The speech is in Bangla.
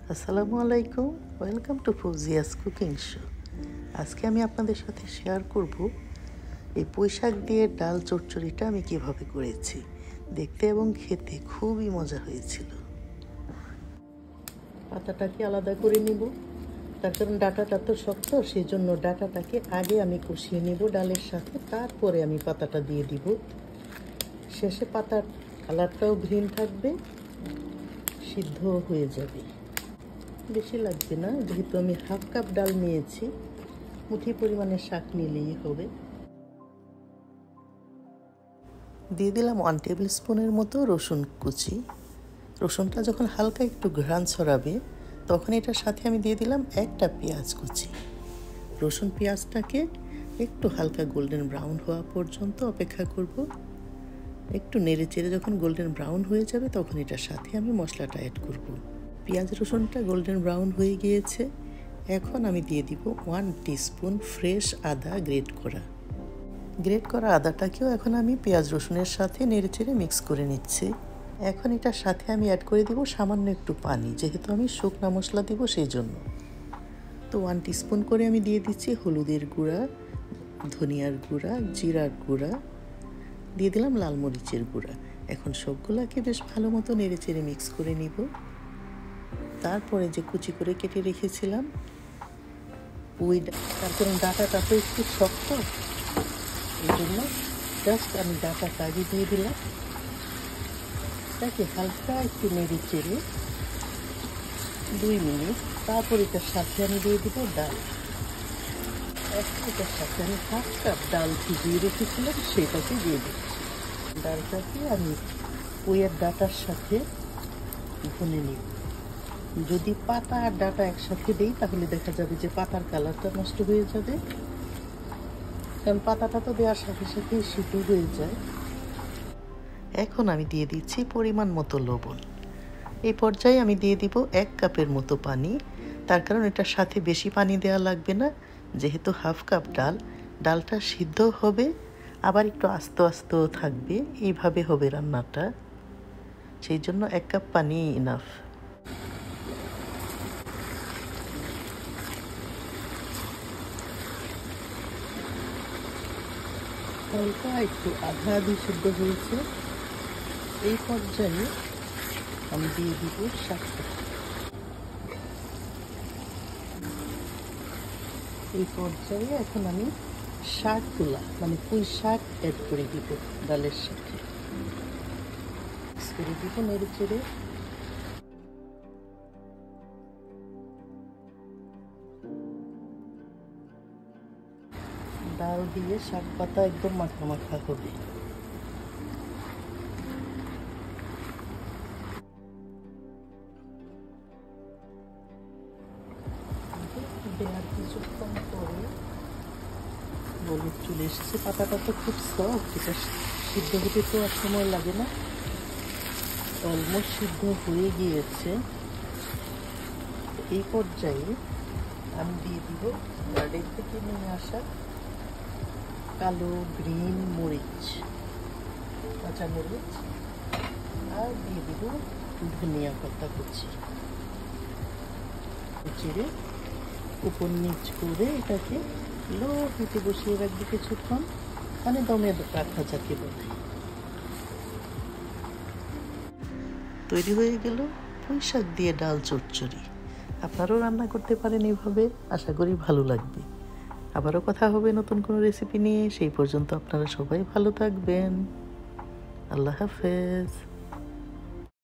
আসসালামু আলাইকুম, welcome to Fauzia's cooking show. আজকে আমি আপনাদের সাথে শেয়ার করব এই পুঁইশাক দিয়ে ডাল চচ্চড়িটা আমি কিভাবে করেছি। দেখতে এবং খেতে খুবই মজা হয়েছিল। পাতাটাকে আলাদা করে নিব, তার কারণ ডাঁটাটা তো শক্ত, সেই জন্য ডাঁটাটাকে আগে আমি কষিয়ে নিব ডালের সাথে, তারপরে আমি পাতাটা দিয়ে দিব। শেষে পাতার কালারটাও গ্রিন থাকবে, সিদ্ধ হয়ে যাবে। বেশি লাগবে না, যেহেতু আমি হাফ কাপ ডাল নিয়েছি, মুঠি পরিমাণে শাক নিলেই হবে। দিয়ে দিলাম 1 টেবিল স্পুনের মতো রসুন কুচি। রসুনটা যখন হালকা একটু ঘ্রাণ ছড়াবে তখন এটার সাথে আমি দিয়ে দিলাম একটা পেঁয়াজ কুচি। রসুন পেঁয়াজটাকে একটু হালকা গোল্ডেন ব্রাউন হওয়া পর্যন্ত অপেক্ষা করব। একটু নেড়ে চেড়ে যখন গোল্ডেন ব্রাউন হয়ে যাবে তখন এটার সাথে আমি মশলাটা অ্যাড করব। পেঁয়াজ রসুনটা গোল্ডেন ব্রাউন হয়ে গিয়েছে, এখন আমি দিয়ে দিব 1 টিস্পুন ফ্রেশ আদা গ্রেট করা আদাটাকেও এখন আমি পেঁয়াজ রসুনের সাথে নেড়েচেড়ে মিক্স করে নিচ্ছি। এখন এটার সাথে আমি অ্যাড করে দিব সামান্য একটু পানি, যেহেতু আমি শুকনা মশলা দিব সেই জন্য। তো 1 টিস্পুন করে আমি দিয়ে দিচ্ছি হলুদের গুঁড়া, ধনিয়ার গুঁড়া, জিরার গুঁড়া, দিয়ে দিলাম লাল মরিচের গুঁড়া। এখন সবগুলাকে বেশ ভালো মতো নেড়েচেড়ে মিক্স করে নিব। তারপরে যে কুচি করে কেটে রেখেছিলাম তার কারণ ডাঁটাটা তো একটু শক্ত, এই জন্য জাস্ট আমি ডাঁটাটা আগে দিয়ে দিলাম। তাকে হালকা একটু নেড়ে চেড়ে 2 মিনিট, তারপর এটার সাথে আমি দিয়ে দিব ডাল। এখন এটার সাথে আমি হাফ কাপ ডাল ভিজিয়ে রেখেছিলাম, সেটাকে দিয়ে দিচ্ছি। ডালটাকে আমি পুঁইয়ের ডাঁটার সাথে ভুনে নিব। যদি পাতা আর ডাঁটা একসাথে দিই তাহলে দেখা যাবে যে পাতার কালারটা নষ্ট হয়ে যাবে, কারণ পাতাটা তো দেওয়ার সাথে সাথে সিদ্ধ হয়ে যায়। এখন আমি দিয়ে দিচ্ছি পরিমাণ মতো লবণ। এই পর্যায়ে আমি দিয়ে দিব 1 কাপের মতো পানি, তার কারণ এটার সাথে বেশি পানি দেওয়া লাগবে না, যেহেতু হাফ কাপ ডালটা সিদ্ধ হবে, আবার একটু আস্তে আস্তেও থাকবে, এইভাবে হবে রান্নাটা, সেই জন্য 1 কাপ পানি ইনাফ। হালকা একটু আধা আধি সিদ্ধ হয়েছে, এই পর্যায়ে আমি দিয়ে দিব শাকটা। এই পর্যায়ে এখন আমি শাকগুলা মানে পুঁই শাক অ্যাড করে দিব ডালের সাথে, মিক্স করে দিব নেড়ে চেড়ে। ডাল দিয়ে শাক পাতা একদম মাখা মাখা হবে। দেওয়ার কিছুক্ষণ পরে হলুদ চলে এসেছে, পাতাটা তো খুব সফট, এটা সিদ্ধ হতে তো আর সময় লাগে না, অলমোস্ট সিদ্ধ হয়ে গিয়েছে। এই পর্যায়ে আমি দিয়ে দিব গার্ডেন থেকে নিয়ে আসা কালো গ্রিন মরিচ, কাঁচা মরিচ, আর দিয়ে দিব ধনিয়া পাতা কুচি। চিড়ে উপর নিচ করে এটাকে লো হিটে বসিয়ে রাখবে কিছুক্ষণ, মানে দমে রাখা যাকে বলে। তৈরি হয়ে গেল পুঁইশাক দিয়ে ডাল চচ্চড়ি। আপনারাও রান্না করতে পারেন এভাবে, আশা করি ভালো লাগবে। আবারও কথা হবে নতুন কোনো রেসিপি নিয়ে, সেই পর্যন্ত আপনারা সবাই ভালো থাকবেন। আল্লাহ হাফেজ।